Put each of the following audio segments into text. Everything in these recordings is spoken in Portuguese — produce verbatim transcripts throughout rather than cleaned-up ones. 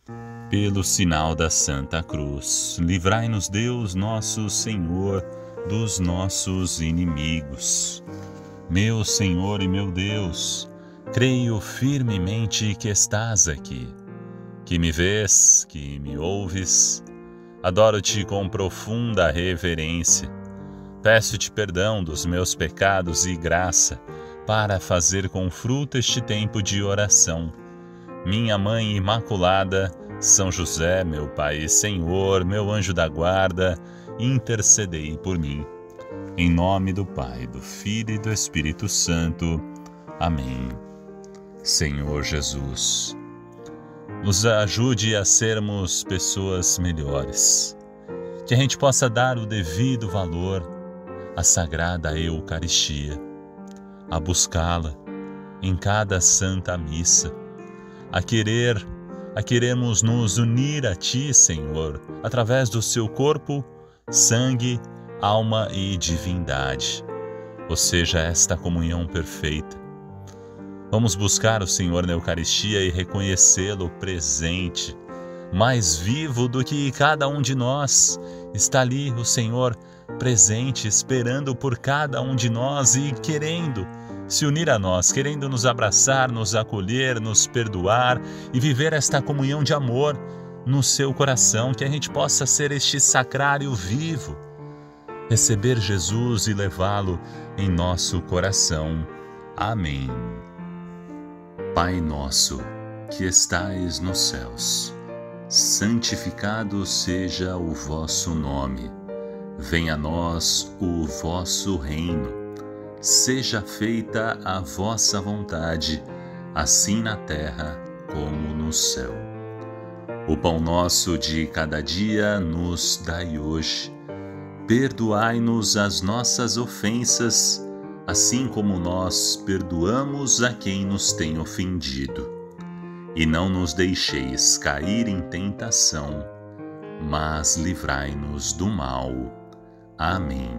Pelo sinal da Santa Cruz, livrai-nos Deus nosso Senhor dos nossos inimigos. Meu Senhor e meu Deus, creio firmemente que estás aqui, que me vês, que me ouves. Adoro-te com profunda reverência. Peço-te perdão dos meus pecados e graça para fazer com fruto este tempo de oração. Minha Mãe Imaculada, São José, meu Pai e Senhor, meu anjo da guarda, intercedei por mim. Em nome do Pai, do Filho e do Espírito Santo. Amém. Senhor Jesus, nos ajude a sermos pessoas melhores, que a gente possa dar o devido valor à Sagrada Eucaristia, a buscá-la em cada Santa Missa, a querer a queremos nos unir a Ti, Senhor, através do Seu corpo, sangue, alma e divindade. Ou seja, esta comunhão perfeita. Vamos buscar o Senhor na Eucaristia e reconhecê-lo presente, mais vivo do que cada um de nós. Está ali o Senhor presente, esperando por cada um de nós e querendo se unir a nós, querendo nos abraçar, nos acolher, nos perdoar e viver esta comunhão de amor no seu coração, que a gente possa ser este sacrário vivo, receber Jesus e levá-lo em nosso coração. Amém. Pai nosso, que estais nos céus, santificado seja o vosso nome. Venha a nós o vosso reino. Seja feita a vossa vontade, assim na terra como no céu. O pão nosso de cada dia nos dai hoje. Perdoai-nos as nossas ofensas, assim como nós perdoamos a quem nos tem ofendido. E não nos deixeis cair em tentação, mas livrai-nos do mal. Amém.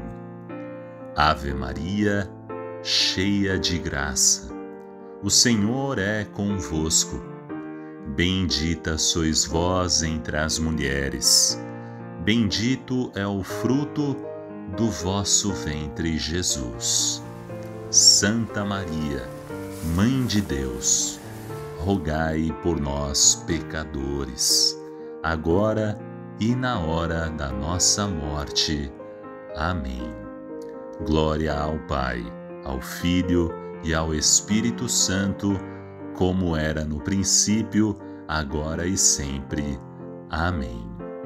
Ave Maria, cheia de graça, o Senhor é convosco. Bendita sois vós entre as mulheres, bendito é o fruto do vosso ventre, Jesus. Santa Maria, Mãe de Deus, rogai por nós, pecadores, agora e na hora da nossa morte. Amém. Glória ao Pai, ao Filho e ao Espírito Santo, como era no princípio, agora e sempre. Amém.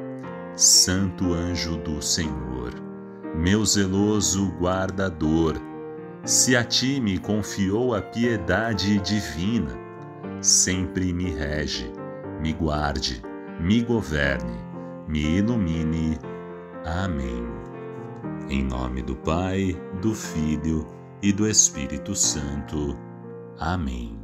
Santo anjo do Senhor, meu zeloso guardador, se a ti me confiou a piedade divina, sempre me rege, me guarde, me governe, me ilumine. Amém. Em nome do Pai, do Filho e do Espírito Santo. Amém.